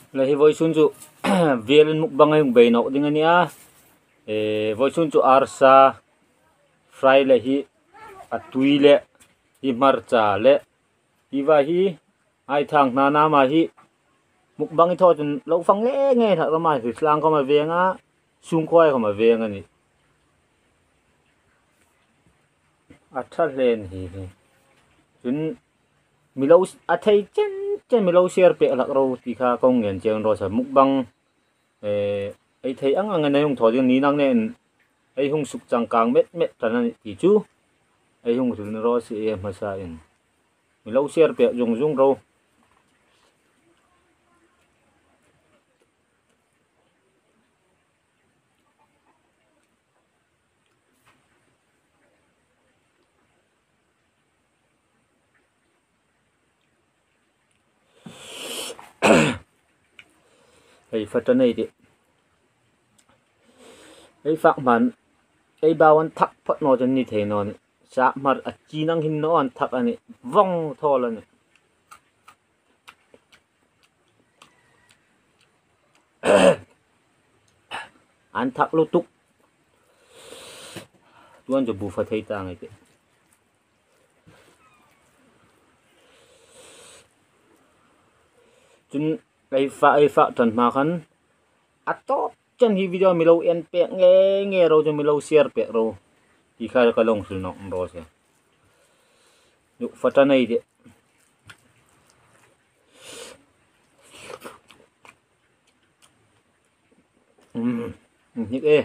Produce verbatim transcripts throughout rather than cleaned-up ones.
là hi voi sun chu vialin mukbang ay bay no ding ania e voi sun chu arsa fry le hi atui le hi marcha le hi wa hi ai thang na na ma hi mukbang i tho chun lo phang le nge tha ra ma si slang ko ma venga sung khoi ko ma venga ni a tha len hi ni chun mi lo a thei chen chen mi lo share pe lak ro ti kha kong ngen cheng ro sa mukbang e ai thei ang ang na yung tho ding ni nang nen ai hung suk chang kang met met tan ni ti chu ai hung run ro si e ma sa in mi lo share pe jung jung ro ai phát này đi ai phát man ai bao anh thắc phát nó chân như thế nó sa mar à chi năng hình nó anh thắc anh vong thôi là này anh thắc lô túc tuan cho bù phát thấy ta ngay đấy chun ai phát ai phát trần mà khăn à tốt chân hi video mi lo en pe nghe nghe rồi cho mi lo share pe rồi thì khai ka long sul nok ro se yu phát này đi ừm nhức e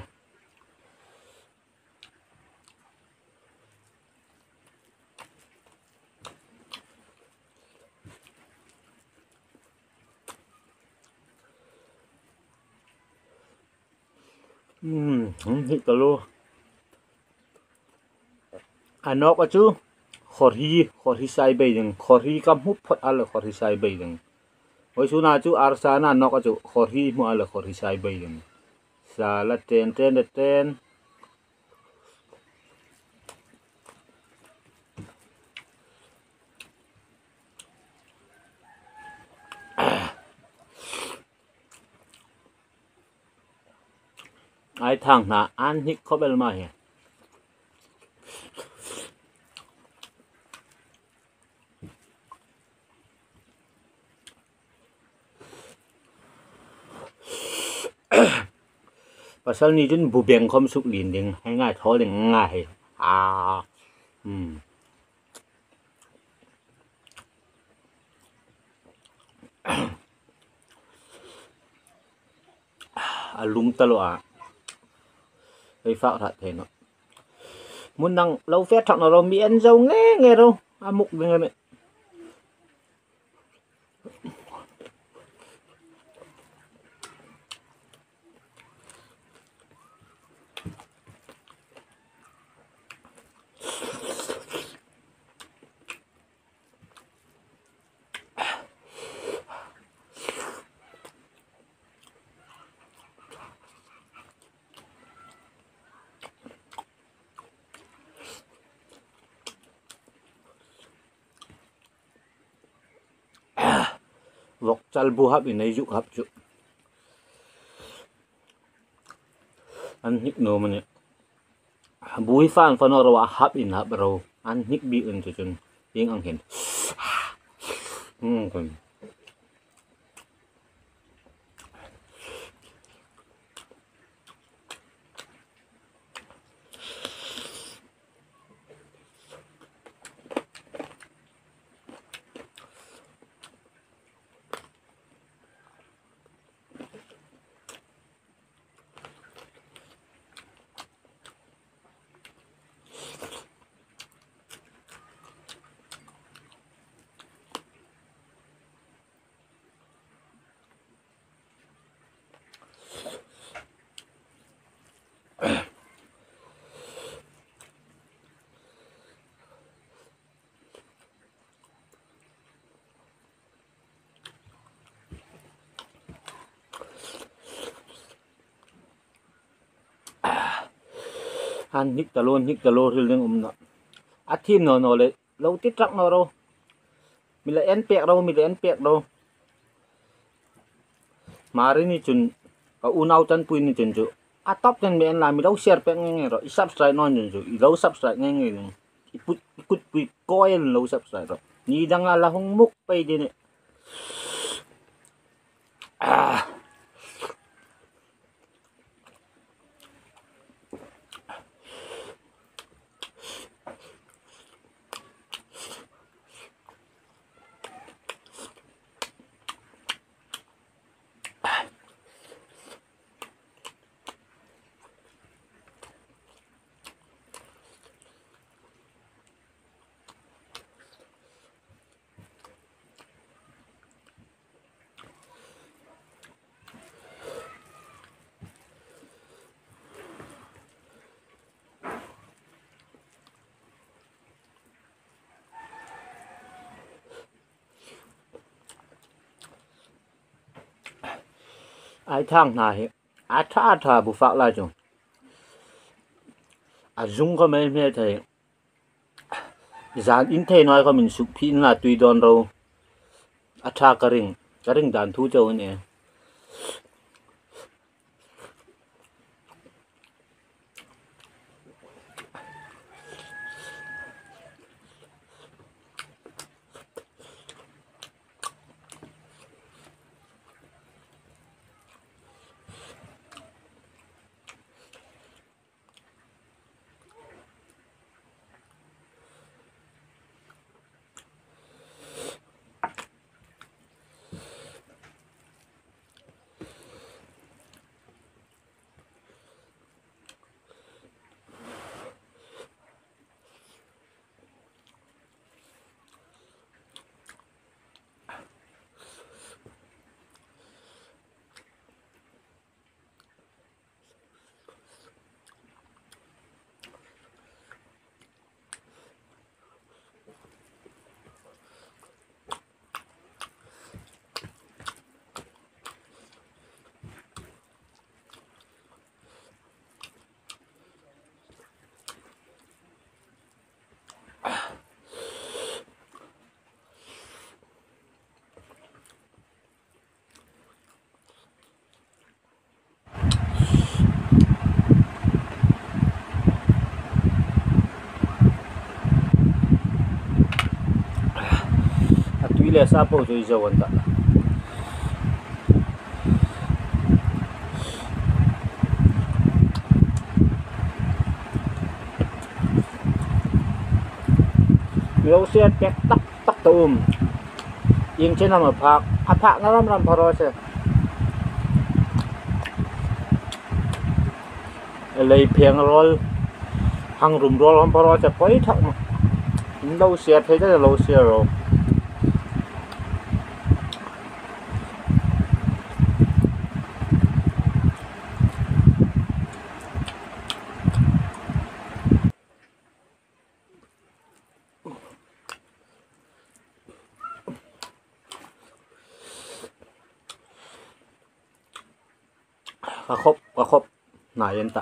ừm hít cả luôn anh nó có chứ khổ hi khổ hi sai bây giờ khổ hi cam hút phật ăn khổ hi sai bây giờ hồi xưa nào chứ arsana nó có chứ khổ hi mua ăn khổ hi sai bây giờ sa là ten ten ten ai thằng na ăn hít có bên mà hè pasal ni jun bu beng khom suk lin ding hai ngai tho ding ngai à um alum talo à ai phao thật thế nó muốn năng lâu phép thằng nó rồi miễn dâu nghe nghe đâu à mục đừng này vok chal bu hap in ai juk hap chu an hik no man bui fan fan ro hap in hap ro an hik bi un chu chun tiếng ang hen um kon han hik talon hik talo ril ding um na athim no no le lo ti trak no ro mi la en pek ro mi la en pek ro mari ni chun ka unau chan pui ni chun chu a top ten men la mi lo share pe nge nge ro i subscribe non chun chu i lo subscribe nge nge i put i put pui coil lo subscribe ro ni dang la hong muk pe di ni à ai thang này à tha tha bu phạc lại chung à dung có mấy mấy thầy dàn in thế nói có mình sụp pin là tùy đòn đâu à tha cái ring cái ring đàn thu châu nè le sa po jo jo wan ta Yêu xe pek tak tak tôm yên trên nằm ở phạc à phạc nó làm làm phà rồi xe lấy phiền rồi hàng rùm rồi làm phà rồi sẽ quấy thằng mà lâu xe thấy rất là lâu xe rồi cá khop cá khop nãy anh ta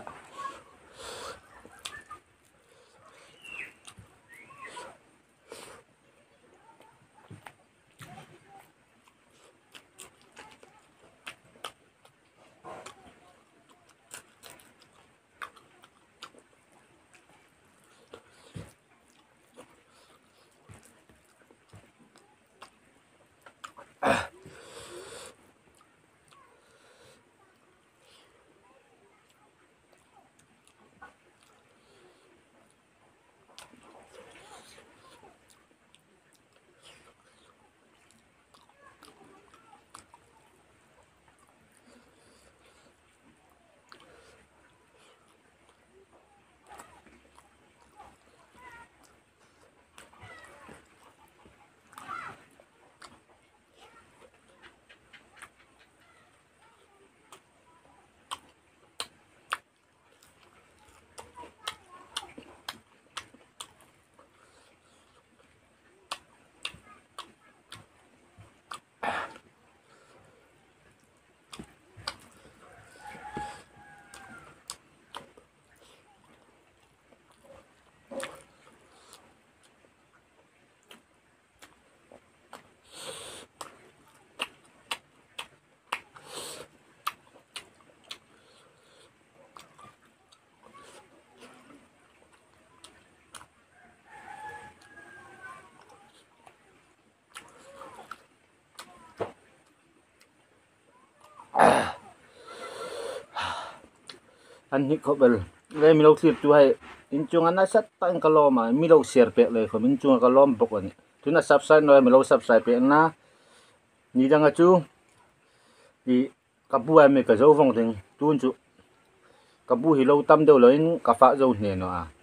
anh hít khẩu bel le mi lo clip tu hai in chung an sat tang kalom ma mi lo share pe le khom in chung kalom bok ani tuna subscribe no mi lo subscribe pe na ni dang chu di kabu ai me ka zo vong ting tun chu kabu hi lo tam deu lo in ka fa zo ne no a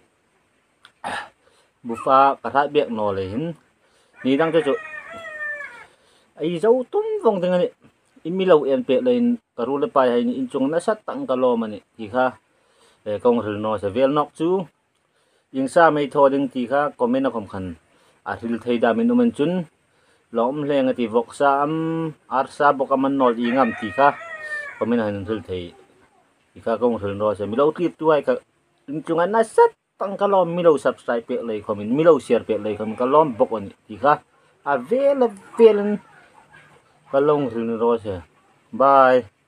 bu fa ka tha bek no le hin ni dang chu ai zo tum vong ting ani in mi lo en pe le in ka ru le pai hai ni in chung na sat tang kalom ani ti kha e kong ril no se vel nok chu ying sa mai tho ding ti kha comment na khom khan a ril thei da min umen chun lom leng ati vok sa am ar sa bokaman nol ingam ti kha comment han ril thei ti kha kong ril no se mi lo clip tu ai ka in chung an na sat tang kalom mi lo subscribe pe le comment mi lo share pe le khom kalom bok ani ti kha a vel vel kalong ril no se bye.